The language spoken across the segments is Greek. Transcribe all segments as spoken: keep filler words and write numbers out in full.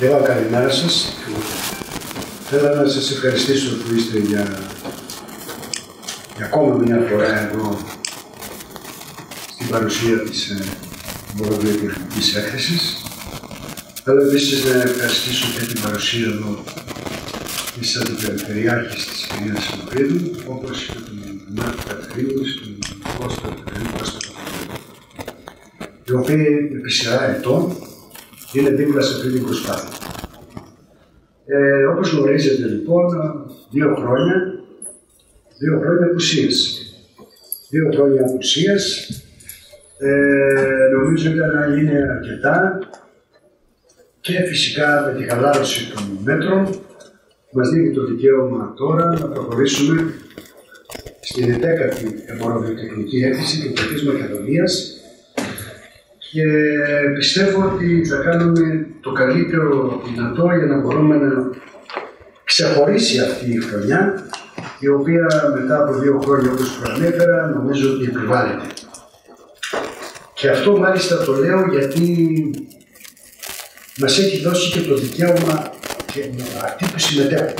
Κύριε, καλημέρα σας. Θέλω να σας ευχαριστήσω που είστε για, για ακόμα μια φορά εδώ στην παρουσία της ε, Βορειοδιοικητικής Έκθεσης. Θέλω επίσης να ευχαριστήσω και την παρουσία εδώ της Αντιπεριφερειάρχης της κυρίας Σιμωχρίδου, όπως και τον Μάρκο Κατερίνου, τον Κώστα Κατερίνου, οι οποίοι επί σειρά ετών είναι δίπλα σε αυτή την προσπάθεια. Ε, όπως γνωρίζετε λοιπόν, δύο χρόνια, δύο χρόνια απουσίας. Δύο χρόνια απουσίας, ε, νομίζω ότι να είναι αρκετά και φυσικά με τη χαλάρωση των μέτρων μας δίνει το δικαίωμα τώρα να προχωρήσουμε στην εντέκατη εμποροβιοτεχνική έκθεση του Κρατής Μακεδονίας και πιστεύω ότι θα κάνουμε το καλύτερο δυνατό για να μπορούμε να ξεχωρίσει αυτή η χρονιά, η οποία μετά από δύο χρόνια, όπως προανέφερα, νομίζω ότι επιβάλλεται. Και αυτό μάλιστα το λέω γιατί μας έχει δώσει και το δικαίωμα και αυτοί που συμμετέχουν.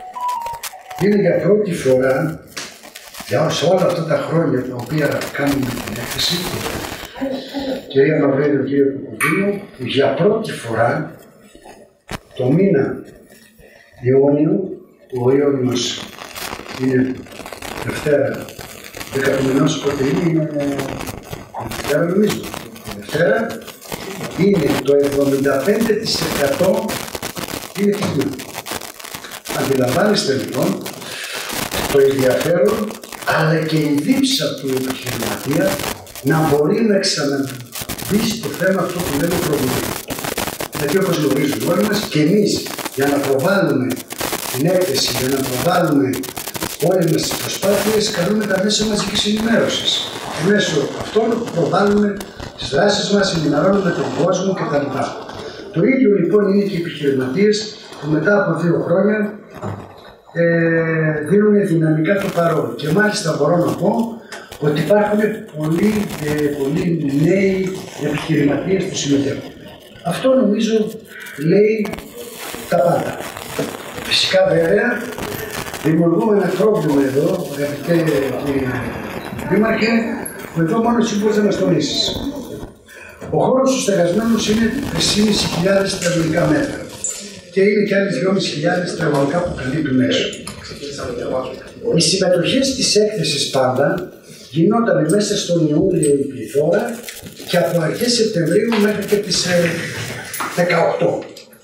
Είναι για πρώτη φορά, για όλα αυτά τα χρόνια τα οποία κάνουμε την έκθεση, κυρία Μαυρίδου, κύριε Κουκουδίνου, για πρώτη φορά το μήνα Ιούνιο, που ο Ιούνιος είναι Δευτέρα, δέκα του μηνός, πότε είναι, είναι Δευτέρα νομίζω, Δευτέρα, είναι το εβδομήντα πέντε τοις εκατό είναι τυχαίο. Αντιλαμβάνεστε λοιπόν το ενδιαφέρον, αλλά και η δίψα του επιχειρηματία να μπορεί να ξαναμπεί στο θέμα αυτό που λέμε προβλήμα. Γιατί όπως γνωρίζουμε όλοι μας και εμείς για να προβάλλουμε την έκθεση, για να προβάλλουμε όλες μας τις προσπάθειες, καλούμε τα μέσα μαζικής ενημέρωσης. Και μέσω αυτών προβάλλουμε τις δράσεις μας, ενημερώνουμε τον κόσμο κτλ. Το ίδιο λοιπόν είναι και οι επιχειρηματίες που μετά από δύο χρόνια ε, δίνουν δυναμικά το παρόν. Και μάλιστα μπορώ να πω ότι υπάρχουν πολλοί, ε, πολλοί νέοι επιχειρηματίες που συμμετέχουν. Αυτό νομίζω λέει τα πάντα. Φυσικά βέβαια δημιουργούμε ένα πρόβλημα εδώ, αγαπητέ κύριε Δήμαρχε, που εδώ μόνο εσύ μπορείς να μας τονίσεις. Ο χώρος του στεγασμένους είναι τρεις χιλιάδες πεντακόσια τετραγωνικά μέτρα και είναι και άλλες δυόμισι χιλιάδες τετραγωνικά που καλύπτουν έξω. Οι συμμετοχές της έκθεσης πάντα γινόταν μέσα στον Ιούλιο η πληθώρα και από αρχές Σεπτεμβρίου μέχρι και τις δεκαοκτώ.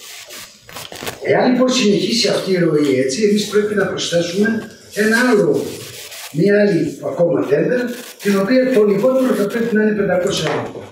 Εάν λοιπόν συνεχίσει αυτή η ροή έτσι, εμείς πρέπει να προσθέσουμε ένα άλλο, μία άλλη ακόμα τέντα, την οποία το λιγότερο θα πρέπει να είναι πεντακόσια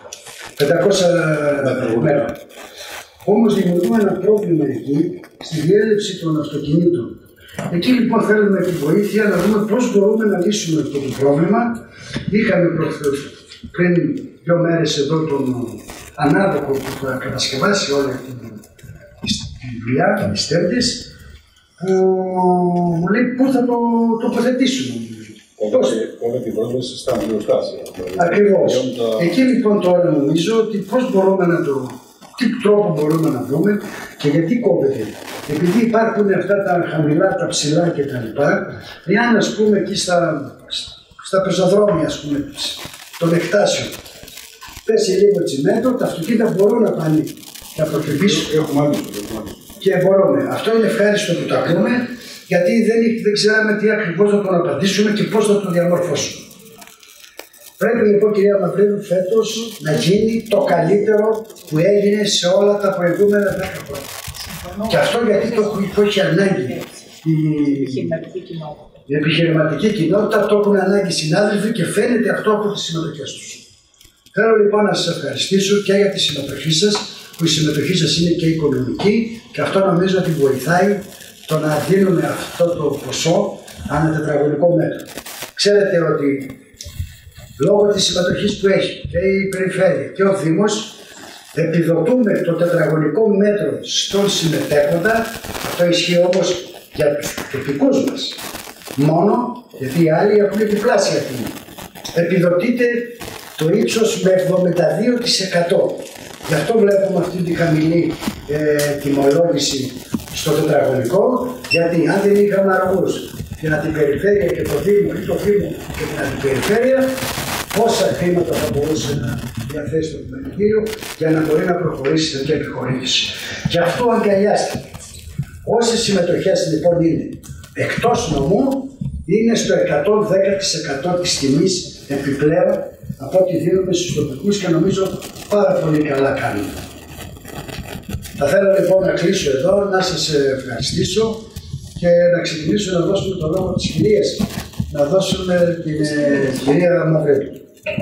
μέτρα. Όμως δημιουργούμε ένα πρόβλημα εκεί στη διέλευση των αυτοκινήτων. Εκεί λοιπόν θέλουμε τη βοήθεια να δούμε πώς μπορούμε να λύσουμε αυτό το πρόβλημα. Είχαμε πριν δύο μέρες εδώ τον ανάδοχο που θα κατασκευάσει όλη αυτή τη δουλειά, τις τέντες, που μου λέει πού θα το τοποθετήσουμε. Όλη την πρόσβαση στα βιοστάσια. Ακριβώς. Εκεί λοιπόν τώρα νομίζω ότι πώς μπορούμε να το, τι τρόπο μπορούμε να βρούμε και γιατί κόβεται. Επειδή υπάρχουν αυτά τα χαμηλά, τα ψηλά κτλ. Εάν ας πούμε εκεί στα, στα πεζοδρόμια ας πούμε, των εκτάσεων πέσει λίγο τσιμέντο, τα αυτοκίνητα μπορούν να πάνε να προκυπήσουν. Έχουμε άλλο. Και μπορούμε. Αυτό είναι ευχάριστο που τα πούμε, γιατί δεν, δεν ξέραμε τι ακριβώς να τον απαντήσουμε και πώς να τον διαμορφώσουμε. Πρέπει λοιπόν, κυρία Μαυρίδου, φέτος να γίνει το καλύτερο που έγινε σε όλα τα προηγούμενα δέκα χρόνια. Και αυτό γιατί το, το έχει ανάγκη η, η επιχειρηματική κοινότητα, το έχουν ανάγκη οι συνάδελφοι και φαίνεται αυτό από τις συμμετοχές τους. Θέλω λοιπόν να σας ευχαριστήσω και για τη συμμετοχή σας, που η συμμετοχή σας είναι και οικονομική και αυτό νομίζω ότι βοηθάει το να δίνουμε αυτό το ποσό ανά τετραγωνικό μέτρο. Ξέρετε ότι λόγω της συμμετοχής που έχει και η Περιφέρεια και ο Δήμος επιδοτούμε το τετραγωνικό μέτρο στον συμμετέχοντα. Αυτό ισχύει όμως για τους τοπικούς μας μόνο, γιατί οι άλλοι έχουν διπλάσια τιμή. Επιδοτείται το ύψος με εβδομήντα δύο τοις εκατό. Γι' αυτό βλέπουμε αυτή τη χαμηλή ε, τιμολόγηση στο τετραγωνικό, γιατί αν δεν είχαμε αργούς την αντιπεριφέρεια και το Δήμο ή το Δήμο και την αντιπεριφέρεια, πόσα χρήματα θα μπορούσε να διαθέσει το Επιμελητήριο για να μπορεί να προχωρήσει τέτοια επιχορήγηση. Γι' αυτό αγκαλιάστηκε. Όσες συμμετοχές λοιπόν είναι εκτός νομού, είναι στο εκατόν δέκα τοις εκατό της τιμής επιπλέον από ό,τι δίνουμε στους τοπικούς και νομίζω πάρα πολύ καλά κάνουμε. Θα θέλω λοιπόν να κλείσω εδώ, να σας ευχαριστήσω και να ξεκινήσω να δώσουμε το λόγο της κυρίας. Να δώσουμε την ε, κυρία Μαυρέτου.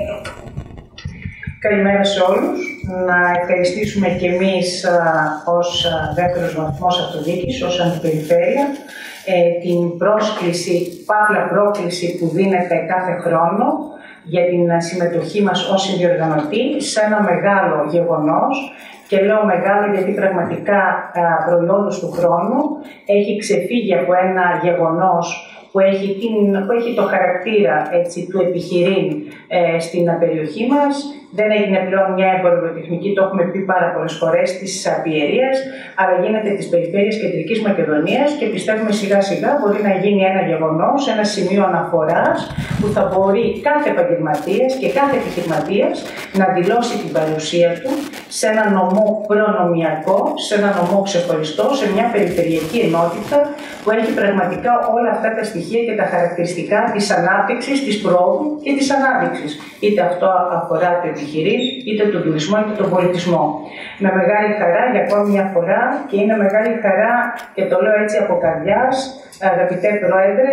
Καλημέρα σε όλους. Να ευχαριστήσουμε και εμείς α, ως α, δεύτερος βαθμός αυτοδιοίκησης, ως αντιπεριφέρεια, ε, την πρόσκληση, παύλα πρόκληση που δίνεται κάθε χρόνο για την συμμετοχή μας ως συνδιοργανωτή σε ένα μεγάλο γεγονός. Και λέω μεγάλο γιατί πραγματικά προϊόντος του χρόνου έχει ξεφύγει από ένα γεγονός που έχει, την, που έχει το χαρακτήρα έτσι, του επιχειρήν ε, στην περιοχή μας. Δεν έγινε πλέον μια εμπορευματική, το έχουμε πει πάρα πολλές φορές, της Πιερίας, αλλά γίνεται της περιφέρειας Κεντρικής Μακεδονίας και πιστεύουμε σιγά σιγά μπορεί να γίνει ένα γεγονός, ένα σημείο αναφοράς που θα μπορεί κάθε επαγγελματίας και κάθε επιχειρηματίας να δηλώσει την παρουσία του σε ένα νομό προνομιακό, σε ένα νομό ξεχωριστό, σε μια περιφερειακή ενότητα που έχει πραγματικά όλα αυτά τα στοιχεία και τα χαρακτηριστικά της ανάπτυξης, της πρόοδου και της ανάπτυξης. Είτε αυτό αφορά το επιχειρήν, είτε τον τουρισμό, είτε τον πολιτισμό. Με μεγάλη χαρά για ακόμη μια φορά και είναι μεγάλη χαρά και το λέω έτσι από καρδιάς, αγαπητέ Πρόεδρε,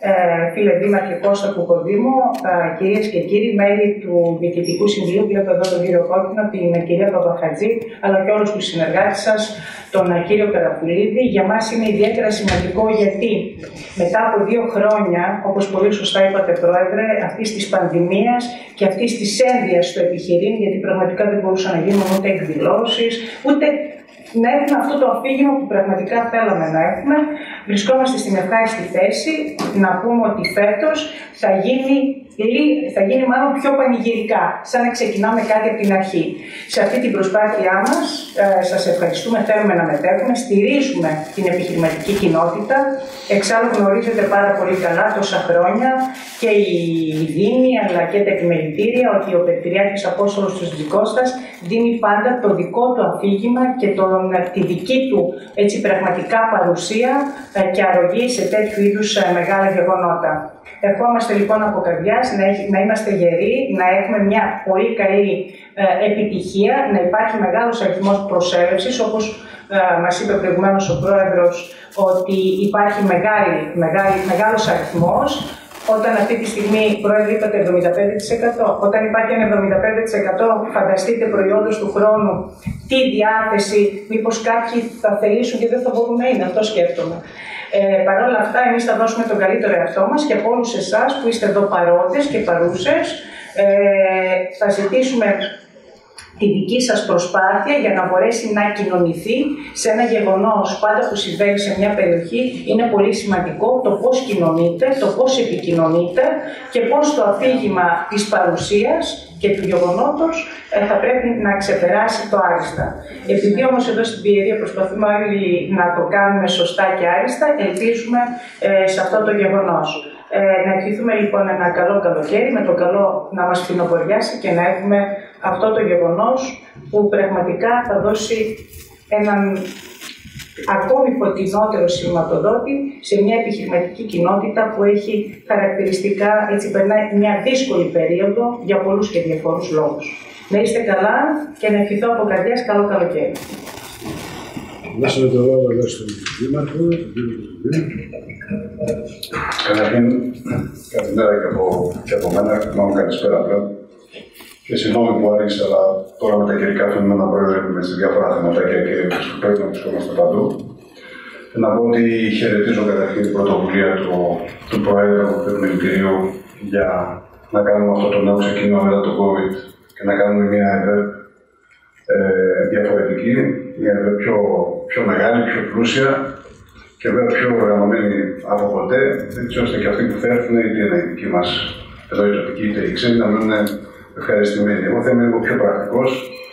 φίλε Δήμαρχε Κώστα Κουκοδήμου, κυρίες και κύριοι, μέλη του Διοικητικού Συμβουλίου, βλέπω εδώ τον κύριο Κόκκινο, την κυρία Παπαχατζή, αλλά και όλους τους συνεργάτες σας, τον κύριο Καραπουλίδη. Για μας είναι ιδιαίτερα σημαντικό γιατί μετά από δύο χρόνια, όπως πολύ σωστά είπατε Πρόεδρε, αυτής της πανδημίας και αυτής της ένδυας στο επιχειρήν, γιατί πραγματικά δεν μπορούσαν να γίνουν ούτε εκδηλώσεις, ούτε να έχουμε αυτό το αφήγημα που πραγματικά θέλαμε να έχουμε, βρισκόμαστε στην ευχάριστη θέση να πούμε ότι φέτος θα γίνει, θα γίνει μάλλον πιο πανηγυρικά, σαν να ξεκινάμε κάτι από την αρχή. Σε αυτή την προσπάθειά μας, ε, σας ευχαριστούμε, θέλουμε να μετέχουμε, στηρίζουμε την επιχειρηματική κοινότητα. Εξάλλου γνωρίζετε πάρα πολύ καλά τόσα χρόνια και οι Δήμοι αλλά και τα επιμελητήρια ότι ο Περιφερειάρχης Απόστολος του Τζικώστας δίνει πάντα το δικό του αφήγημα και τον, τη δική του έτσι, πραγματικά παρουσία ε, και αρρωγή σε τέτοιου είδους ε, μεγάλα γεγονότα. Ευχόμαστε λοιπόν από καρδιάς να, να είμαστε γεροί, να έχουμε μια πολύ καλή ε, επιτυχία, να υπάρχει μεγάλος αριθμός προσέλευσης, όπως ε, μας είπε προηγουμένως ο Πρόεδρος, ότι υπάρχει μεγάλη, μεγάλη, μεγάλος αριθμός. Όταν αυτή τη στιγμή, Πρόεδρε, είπατε εβδομήντα πέντε τοις εκατό, όταν υπάρχει ένα εβδομήντα πέντε τοις εκατό, φανταστείτε προϊόντος του χρόνου, τι διάθεση, μήπως κάποιοι θα θελήσουν και δεν θα μπορούν να είναι, αυτό σκέφτομαι. Ε, Παρ' όλα αυτά, εμείς θα δώσουμε τον καλύτερο εαυτό μας και από όλους εσάς που είστε εδώ παρόντες και παρούσες, ε, θα ζητήσουμε τη δική σας προσπάθεια για να μπορέσει να κοινωνηθεί σε ένα γεγονός πάντα που συμβαίνει σε μια περιοχή. Είναι πολύ σημαντικό το πώς κοινωνείτε, το πώς επικοινωνείτε και πώς το αφήγημα της παρουσίας και του γεγονότος ε, θα πρέπει να ξεπεράσει το άριστα. Επειδή όμως εδώ στην Πιερία προσπαθούμε όλοι να το κάνουμε σωστά και άριστα, ελπίζουμε ε, σε αυτό το γεγονός. Ε, να ευχηθούμε λοιπόν ένα καλό καλοκαίρι, με το καλό να μας φθινοποριάσει και να έχουμε αυτό το γεγονός που πραγματικά θα δώσει έναν ακόμη φωτεινότερο σηματοδότη σε μια επιχειρηματική κοινότητα που έχει χαρακτηριστικά, έτσι περνάει μια δύσκολη περίοδο για πολλούς και διαφόρους λόγους. Να είστε καλά και να ευχηθώ από καρδιάς καλό καλοκαίρι. Δώσαμε το λόγο εδώ στον Δήμαρχο, τον κύριο Κωνσταντίνο. Καταρχήν, καλημέρα και από, και από μένα, μάλλον καλησπέρα πλέον. Και συγγνώμη που άρχισα, αλλά τώρα με τα καιρικά φαινόμενα προεδρεύουμε σε διάφορα θεματάκια και πρέπει να βρισκόμαστε παντού. Και να πω ότι χαιρετίζω καταρχήν την πρωτοβουλία του, του Προέδρου του Επιμελητηρίου για να κάνουμε αυτό το νέο ξεκίνημα μετά το COVID και να κάνουμε μια ΕΒΕΠ ε, διαφορετική, μια ΕΒΕΠ πιο, πιο μεγάλη, πιο πλούσια και βέβαια πιο οργανωμένη από ποτέ, έτσι ώστε και αυτοί που θα έρθουν, είτε είναι οι δικοί μας εδώ οι τοπικοί, είτε οι ξένοι, να μείνουν ευχαριστημένοι. Εγώ θα είμαι λίγο πιο πρακτικός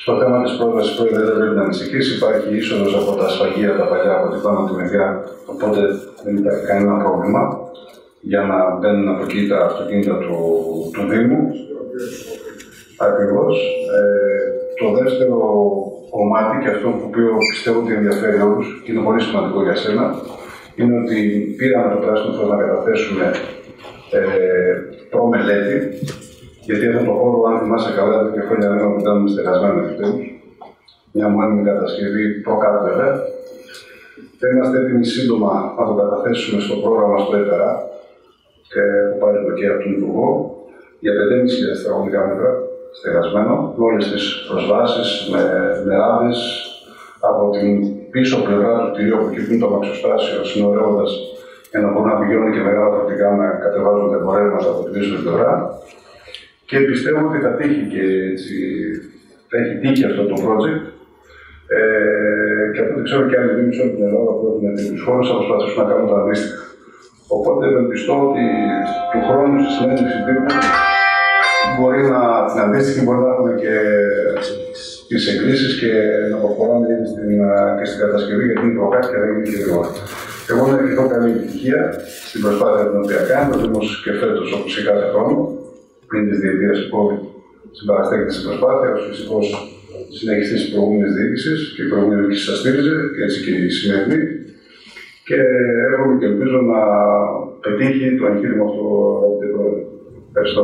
Στο θέμα της πρότασης, πρόεδρε, δεν πρέπει να ανησυχήσει. Υπάρχει είσοδος από τα σφαγεία τα παλιά από την πάνω τη μεριά, οπότε δεν υπάρχει κανένα πρόβλημα για να μπαίνουν από εκεί τα αυτοκίνητα του, του Δήμου. Ακριβώς. Ε, το δεύτερο κομμάτι, και αυτό που πιστεύω ότι ενδιαφέρει όλους και είναι πολύ σημαντικό για σένα, είναι ότι πήραμε το πράσινο φως να καταθέσουμε ε, προμελέτη, γιατί αυτό το χώρο, αν θυμάσαι καλά, εδώ και χρόνια δεν ήταν στεγασμένο επιτέλους. Μια μόνιμη κατασκευή προκάτω βέβαια. Θα είμαστε έτοιμοι σύντομα να το καταθέσουμε στο πρόγραμμα στο ΕΤΑΡΑ, που πάρει το και από τον Υπουργό, για πέντε χιλιάδες πεντακόσια τετραγωνικά μέτρα στεγασμένο, με όλες τις προσβάσεις, με, με ράδες, από την πίσω πλευρά του κτηρίου που εκεί το αμαξοστάσιο, συνορεύοντας για να μπορούν να πηγαίνουν και μεγάλα φορτηγά να κατεβάζουν τα εμπορεύματα από την πίσω πλευρά. Και πιστεύω ότι θα τύχει και έτσι, θα έχει τύχει αυτό το project. Ε, και από ό,τι ξέρω και άλλοι δήμοι από την Ελλάδα που έχουν τέτοιους χώρους θα προσπαθήσουν να κάνουν τα αντίστοιχα. Οπότε ευελπιστώ ότι του χρόνου στη συνέντευξη τύπου μπορεί να την αντίστοιχη μπορεί να έχουμε και τις εγκρίσεις και να προχωράμε ήδη στην, και στην κατασκευή, γιατί είναι προκάτω και δεν είναι και γρήγορα. Εγώ να ευχηθώ καλή επιτυχία στην προσπάθεια την οποία κάνει, το Δήμος και φέτος όπως και κάθε χρόνο, πριν τη διετία του COVID, συμπαραστέκεται στην προσπάθεια, όσο δυστυχώς συνεχιστή τη προηγούμενη διοίκηση και η προηγούμενη διοίκηση σα στήριζε, και έτσι και η σημερινή. Και εύχομαι και ελπίζω να πετύχει το εγχείρημα αυτό, αγαπητέ Πρόεδρε. Ευχαριστώ.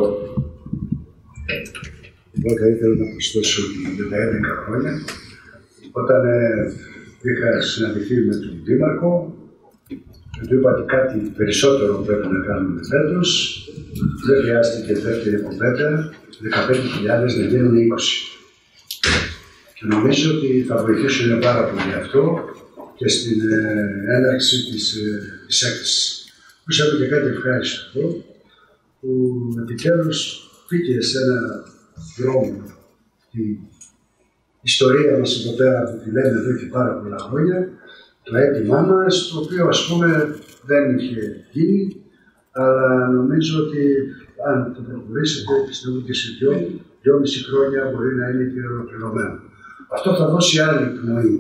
Εγώ θα ήθελα να προσθέσω ότι για τα έντεκα χρόνια, όταν ε, είχα συναντηθεί με τον Δήμαρχο, του είπα ότι κάτι περισσότερο πρέπει να κάνουμε φέτος. Δεν χρειάστηκε δεύτερη κουβέντα, δεκαπέντε χιλιάδες να γίνουν είκοσι. Και νομίζω ότι θα βοηθήσουν πάρα πολύ αυτό και στην ε, έναρξη της, ε, της έκθεσης. Ακούσαμε και κάτι ευχάριστο εδώ, που επιτέλους πήγε σε ένα δρόμο την ιστορία μας εδώ πέρα που τη λέμε εδώ και πάρα πολλά χρόνια, το αίτημά μας, το οποίο ας πούμε δεν είχε γίνει, αλλά νομίζω ότι αν το προχωρήσετε, πιστεύω και σε δυο, δυόμιση χρόνια μπορεί να είναι και ολοκληρωμένο. Αυτό θα δώσει άλλη πνοή.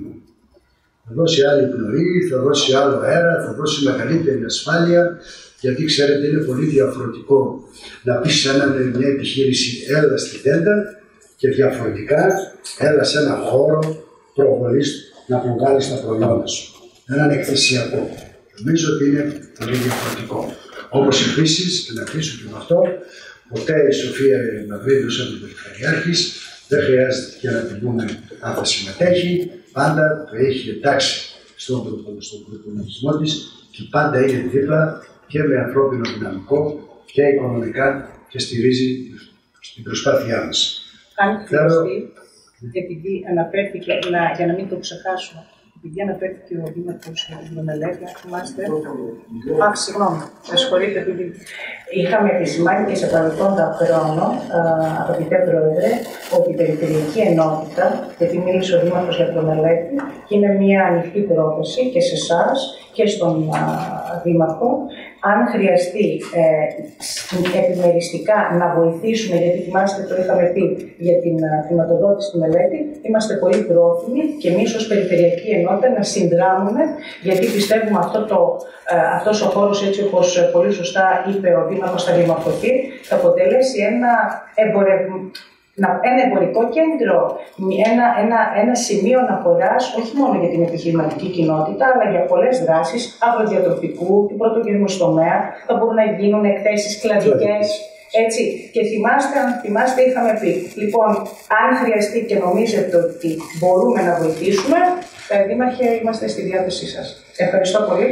Θα δώσει άλλη πνοή, θα δώσει άλλο αέρα, θα δώσει μεγαλύτερη ασφάλεια, γιατί ξέρετε είναι πολύ διαφορετικό να πεις σε έναν, μια επιχείρηση έλα στην τέντα και διαφορετικά έλα σε έναν χώρο προβολής να προβάλλεις τα προϊόντα σου. Έναν εκθεσιακό. Νομίζω ότι είναι πολύ διαφορετικό. Όπως επίσης, και να κλείσω και με αυτό, ποτέ η Σοφία Μαυρίδου σαν την Περιφερειάρχης δεν χρειάζεται και να την πούμε αν θα συμμετέχει, πάντα το έχει εντάξει στον, στον προπολογισμό της και πάντα είναι δίπλα και με ανθρώπινο δυναμικό και οικονομικά και στηρίζει στην προσπάθειά μας. Αν χρειαστεί, επειδή αναφέρθηκε, να, για να μην το ξεχάσουμε, επειδή αναφέρθηκε ο Δήμαρχος για μελέτη, αν θυμάστε. Α, συγγνώμη, με συγχωρείτε, επειδή είχαμε επισημάνει και σε παρελθόντα χρόνο, αγαπητέ Πρόεδρε, ότι η Περιφερειακή Ενότητα, γιατί μίλησε ο Δήμαρχος για προμελέτη, και είναι μια ανοιχτή πρόθεση και σε εσάς και στον α, Δήμαρχο, αν χρειαστεί ε, επιμεριστικά να βοηθήσουμε, γιατί θυμάστε το είχαμε πει για την χρηματοδότηση στη μελέτη, είμαστε πολύ πρόθυμοι και εμείς ως Περιφερειακή Ενότητα να συνδράμουμε, γιατί πιστεύουμε αυτό το, ε, αυτός ο χώρος, έτσι όπως πολύ σωστά είπε ο Δήμαρχος, θα δημορφωθεί, θα αποτελέσει ένα εμπορευμα... ένα εμπορικό κέντρο, ένα, ένα, ένα σημείο αναφοράς όχι μόνο για την επιχειρηματική κοινότητα, αλλά για πολλές δράσεις αγροδιατροφικού, του πρωτογενού τομέα, θα μπορούν να γίνουν εκθέσεις κλαδικές. Έτσι. Και θυμάστε, αν θυμάστε, είχαμε πει. Λοιπόν, αν χρειαστεί και νομίζετε ότι μπορούμε να βοηθήσουμε, Δήμαρχε, είμαστε στη διάθεσή σας. Ευχαριστώ πολύ.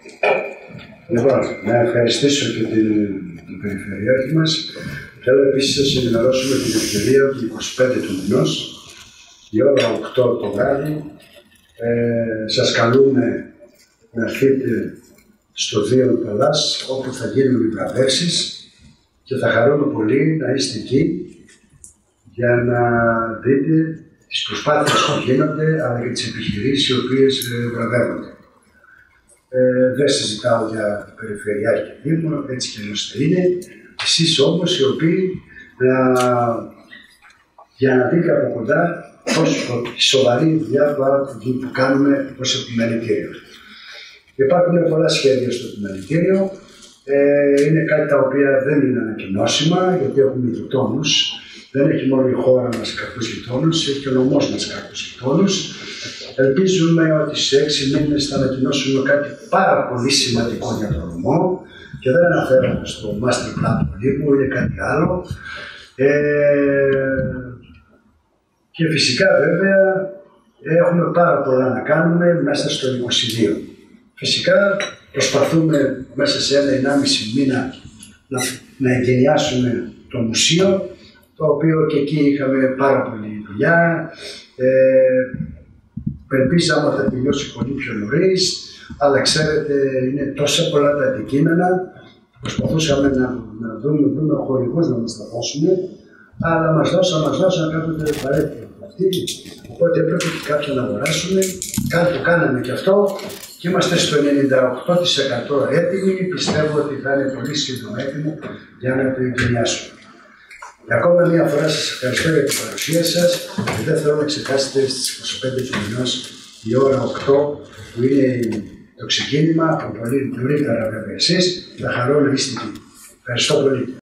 Λοιπόν, να ευχαριστήσω και την, την Περιφερειάρχη μας. Θέλω επίσης να σας ενημερώσουμε την ευκαιρία ότι είκοσι πέντε του μηνός, η ώρα οκτώ το βράδυ, ε, σας καλούμε να έρθετε στο Δίον Παλάς, όπου θα γίνουν οι βραβεύσεις και θα χαρούμε πολύ να είστε εκεί για να δείτε τις προσπάθειες που γίνονται, αλλά και τις επιχειρήσεις οι οποίες ε, βραβεύονται. Ε, δεν συζητάω για Περιφερειάρχη και Δήμο, έτσι και αλλιώς θα είναι. Εσείς όμως οι οποίοι να, για να δείτε από κοντά όσο σοβαρή δουλειά που κάνουμε ως επιμελητήριο. Υπάρχουν πολλά σχέδια στο επιμελητήριο. Ε, είναι κάτι τα οποία δεν είναι ανακοινώσιμα, γιατί έχουμε γειτόνους. Δεν έχει μόνο η χώρα μας κακούς γειτόνους, έχει και ο νομός μας κακούς γειτόνους. Ελπίζουμε ότι σε έξι μήνες θα ανακοινώσουμε κάτι πάρα πολύ σημαντικό για τον νομό και δεν αναφέρομαι στο master plan του Λίπου, είναι κάτι άλλο. Ε, και φυσικά βέβαια έχουμε πάρα πολλά να κάνουμε μέσα στο είκοσι δύο. Φυσικά προσπαθούμε μέσα σε ένα ενάμιση μήνα να, να εγκαινιάσουμε το μουσείο, το οποίο και εκεί είχαμε πάρα πολλή δουλειά. Ε, Ελπίζαμε ότι θα τελειώσει πολύ πιο νωρίς, αλλά ξέρετε, είναι τόσα πολλά τα αντικείμενα. Προσπαθούσαμε να, να δούμε, δούμε χορηγούς να μας τα δώσουμε, αλλά μας δώσαν, μας δώσαν κάποτε παρέτητο αυτή. Οπότε έπρεπε και κάποιοι να αγοράσουμε. Κάτι το κάναμε και αυτό και είμαστε στο ενενήντα οκτώ τοις εκατό έτοιμοι. Πιστεύω ότι θα είναι πολύ σύντομα έτοιμο για να το εγκαινιάσουμε. Και ακόμα μία φορά σας ευχαριστώ για την παρουσία σας και δεν θέλω να ξεχάσετε στις είκοσι πέντε του μηνός η ώρα οκτώ που είναι το ξεκίνημα, από πολύ νωρίτερα βέβαια εσείς, θα χαρώ να είστε εκεί. Ευχαριστώ πολύ.